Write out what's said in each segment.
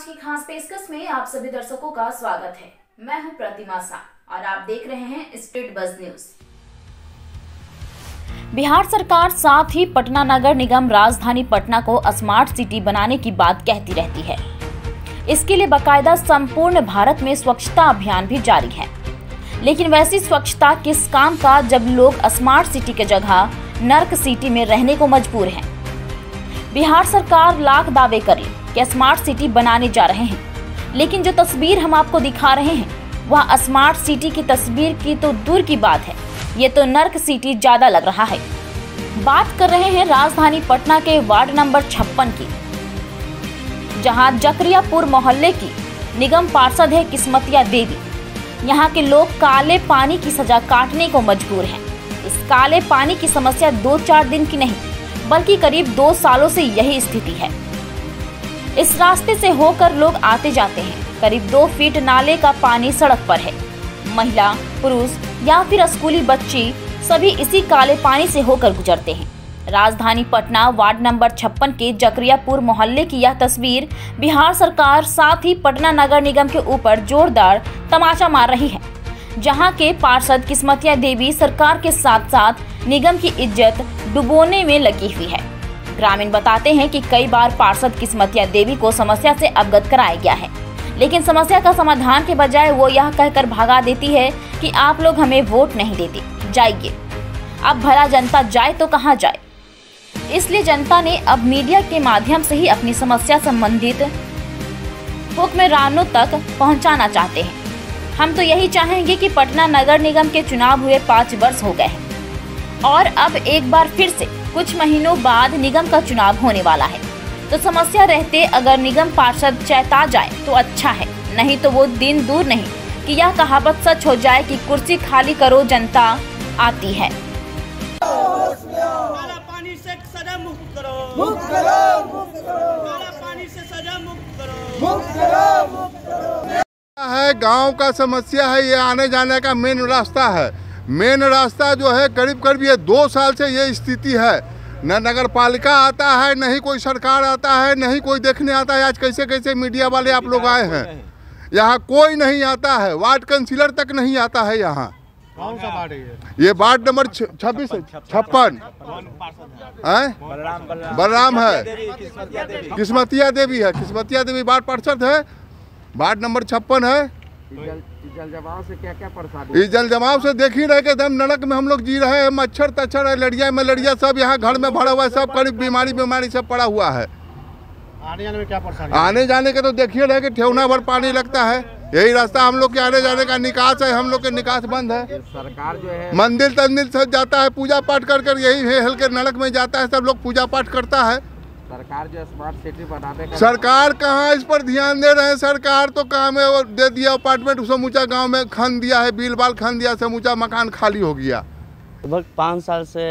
आज की खास पेशकश में आप सभी दर्शकों का स्वागत है। मैं हूं प्रतिमा शाह और आप देख रहे हैं स्ट्रीट बज़ न्यूज। बिहार सरकार साथ ही पटना नगर निगम राजधानी पटना को स्मार्ट सिटी बनाने की बात कहती रहती है। इसके लिए बाकायदा संपूर्ण भारत में स्वच्छता अभियान भी जारी है। लेकिन वैसी स्वच्छता किस काम का जब लोग स्मार्ट सिटी की जगह नर्क सिटी में रहने को मजबूर हैं। बिहार सरकार लाख दावे कर ली कि स्मार्ट सिटी बनाने जा रहे हैं, लेकिन जो तस्वीर हम आपको दिखा रहे हैं वह स्मार्ट सिटी की तस्वीर की तो दूर की बात है, ये तो नर्क सिटी ज्यादा लग रहा है। बात कर रहे हैं राजधानी पटना के वार्ड नंबर 56 की, जहां जकरियापुर मोहल्ले की निगम पार्षद है किस्मतिया देवी। यहाँ के लोग काले पानी की सजा काटने को मजबूर हैं। इस काले पानी की समस्या 2-4 दिन की नहीं बल्कि करीब 2 सालों से यही स्थिति है। इस रास्ते से होकर लोग आते जाते हैं। करीब 2 फीट नाले का पानी सड़क पर है। महिला, पुरुष या फिर स्कूली बच्चे सभी इसी काले पानी से होकर गुजरते हैं। राजधानी पटना वार्ड नंबर 56 के जकरियापुर मोहल्ले की यह तस्वीर बिहार सरकार साथ ही पटना नगर निगम के ऊपर जोरदार तमाचा मार रही है, जहां के पार्षद किस्मतिया देवी सरकार के साथ साथ निगम की इज्जत डुबोने में लगी हुई है। ग्रामीण बताते हैं कि कई बार पार्षद किस्मतिया देवी को समस्या से अवगत कराया गया है, लेकिन समस्या का समाधान के बजाय वो यह कहकर भगा देती है कि आप लोग हमें वोट नहीं देते, जाइए। अब भला जनता जाए तो कहाँ जाए। इसलिए जनता ने अब मीडिया के माध्यम से ही अपनी समस्या संबंधित हुक्मरानों तक पहुंचाना चाहते हैं। हम तो यही चाहेंगे कि पटना नगर निगम के चुनाव हुए 5 वर्ष हो गए हैं और अब एक बार फिर से कुछ महीनों बाद निगम का चुनाव होने वाला है, तो समस्या रहते अगर निगम पार्षद चेता जाए तो अच्छा है, नहीं तो वो दिन दूर नहीं कि यह कहावत सच हो जाए कि कुर्सी खाली करो जनता आती है। काला पानी से सजा मुक्त करो, मुक्त करो, मुक्त करो। काला पानी से सजा मुक्त करो, मुक्त करो, मुक्त करो। है गांव का समस्या है, ये आने जाने का मेन रास्ता है। मेन रास्ता जो है करीब ये 2 साल से ये स्थिति है। न नगर पालिका आता है, न ही कोई सरकार आता है, न ही कोई देखने आता है। आज कैसे मीडिया वाले आप लोग आए हैं, यहाँ कोई नहीं आता है। वार्ड काउंसिलर तक नहीं आता है यहाँ। कौन सा वार्ड है ये वार्ड नंबर 56 बलराम है, किस्मतिया देवी है। किस्मतिया देवी वार्ड पार्षद है, वार्ड नंबर 56 है। जल जमाव से क्या परेशानी? इस जल जमाव से देख ही रहे कि एकदम नरक में हम लोग जी रहे हैं। मच्छर तच्छर है, मलेरिया सब यहाँ घर में भरा हुआ है। सब करीब बीमारी सब पड़ा हुआ है। आने जाने में क्या परेशानी? आने जाने के तो देखिए रहे कि ठेवना भर पानी लगता है। यही रास्ता हम लोग के आने जाने का निकास है। हम लोग के निकास बंद है। सरकार जो है मंदिर तंदिर से जाता है, पूजा पाठ कर यही हेल के नरक में जाता है। सब लोग पूजा पाठ करता है। सरकार जो स्मार्ट सिटी बनाने का सरकार कहाँ इस पर ध्यान दे रहे हैं। सरकार तो काम है और दे दिया अपार्टमेंट समूचा गांव में खन दिया है, बिल बाल खन दिया, समूचा मकान खाली हो गया। लगभग 5 साल से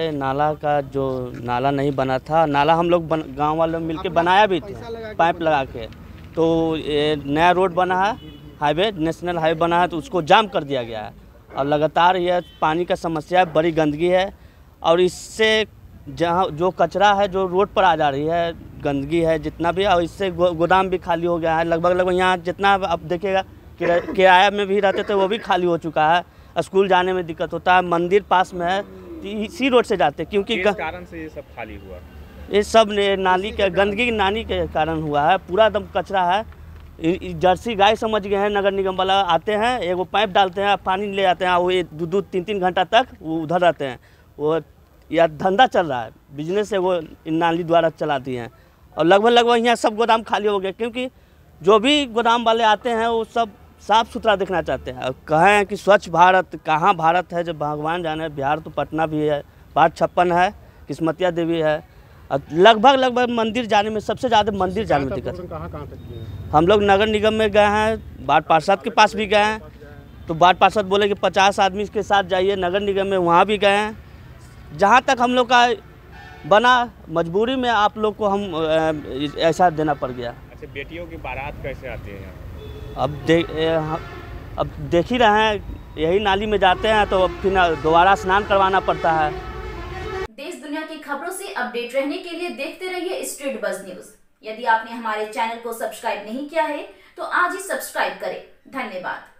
नाला नहीं बना था। नाला हम लोग गांव वालों मिलके बनाया भी थे, पाइप लगा के। तो ये नया रोड बना है, हाईवे नेशनल हाईवे बना है, तो उसको जाम कर दिया गया है। और लगातार यह पानी का समस्या है, बड़ी गंदगी है। और इससे जहाँ जो कचरा है जो रोड पर आ जा रही है, गंदगी है जितना भी, और इससे गोदाम भी खाली हो गया है। लगभग यहाँ जितना अब देखिएगा किराया में भी रहते थे वो भी खाली हो चुका है। स्कूल जाने में दिक्कत होता है। मंदिर पास में है, इसी रोड से जाते क्योंकि किस कारण से ये सब खाली हुआ? ये सब नाली के गंदगी नाली के कारण हुआ है। पूरा एकदम कचरा है। जर्सी गाय समझ गए हैं। नगर निगम वाला आते हैं, एगो पाइप डालते हैं, पानी ले आते हैं। वो 2-3 घंटा तक वो उधर रहते हैं। वो यह धंधा चल रहा है, बिजनेस है, वो नाली द्वारा चलाती हैं। और लगभग यहाँ सब गोदाम खाली हो गए, क्योंकि जो भी गोदाम वाले आते हैं वो सब साफ़ सुथरा देखना चाहते हैं। और कहें कि स्वच्छ भारत, कहाँ भारत है जब भगवान जाने। बिहार तो पटना भी है, वार्ड 56 है, किस्मतिया देवी है। और लगभग मंदिर जाने में सबसे ज़्यादा मंदिर जाने में दिक्कत। कहाँ तक हम लोग नगर निगम में गए हैं, वार्ड पार्षद के पास भी गए हैं, तो वार्ड पार्षद बोले कि 50 आदमी के साथ जाइए। नगर निगम में वहाँ भी गए हैं। जहाँ तक हम लोग का बना, मजबूरी में आप लोग को हम ऐसा देना पड़ गया। अच्छा, बेटियों की बारात कैसे आती है यहाँ? अब देख ही रहे हैं, यही नाली में जाते हैं तो फिर दोबारा स्नान करवाना पड़ता है। देश दुनिया की खबरों से अपडेट रहने के लिए देखते रहिए स्ट्रीट बज़ न्यूज। यदि आपने हमारे चैनल को सब्सक्राइब नहीं किया है तो आज ही सब्सक्राइब करें। धन्यवाद।